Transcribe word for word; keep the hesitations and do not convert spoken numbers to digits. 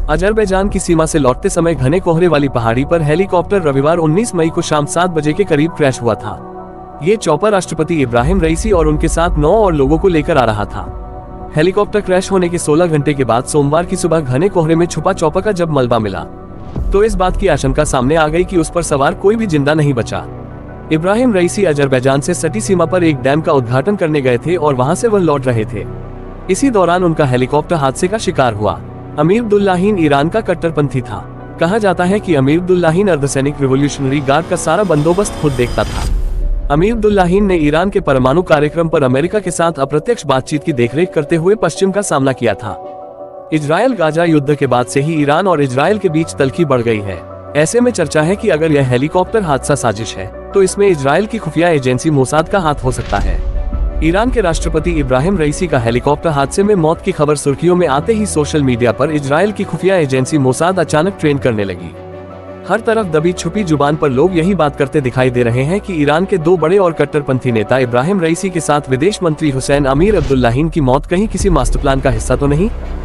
Azerbaijan की सीमा से लौटते समय घने कोहरे वाली पहाड़ी पर हेलीकॉप्टर रविवार उन्नीस मई को शाम सात बजे के करीब क्रैश हुआ था। ये चॉपर राष्ट्रपति इब्राहिम रईसी और उनके साथ नौ और लोगों को लेकर आ रहा था। हेलीकॉप्टर क्रैश होने के सोलह घंटे के बाद सोमवार की सुबह घने कोहरे में छुपा चॉपर का जब मलबा मिला तो इस बात की आशंका सामने आ गई कि उस पर सवार कोई भी जिंदा नहीं बचा। इब्राहिम रईसी अजरबैजान से सटी सीमा पर एक डैम का उद्घाटन करने गए थे और वहां से वह लौट रहे थे। इसी दौरान उनका हेलीकॉप्टर हादसे का शिकार हुआ। अमीर अब्दुल्लाहिन ईरान का कट्टरपंथी था। कहा जाता है कि अमीर अब्दुल्लाहिन अर्धसैनिक रिवोल्यूशनरी गार्ड का सारा बंदोबस्त खुद देखता था। अमीर अब्दुल्लाहिन ने ईरान के परमाणु कार्यक्रम पर अमेरिका के साथ अप्रत्यक्ष बातचीत की देखरेख करते हुए पश्चिम का सामना किया था। इजरायल गाजा युद्ध के बाद से ही ईरान और इजरायल के बीच तल्खी बढ़ गई है। ऐसे में चर्चा है कि अगर यह हेलीकॉप्टर हादसा साजिश है तो इसमें इजरायल की खुफिया एजेंसी मोसाद का हाथ हो सकता है। ईरान के राष्ट्रपति इब्राहिम रईसी का हेलीकॉप्टर हादसे में मौत की खबर सुर्खियों में आते ही सोशल मीडिया पर इजरायल की खुफिया एजेंसी मोसाद अचानक ट्रेंड करने लगी। हर तरफ दबी छुपी जुबान पर लोग यही बात करते दिखाई दे रहे हैं कि ईरान के दो बड़े और कट्टरपंथी नेता इब्राहिम रईसी के साथ विदेश मंत्री हुसैन अमीर अब्दुल्लाहिन की मौत कहीं किसी मास्टर प्लान का हिस्सा तो नहीं।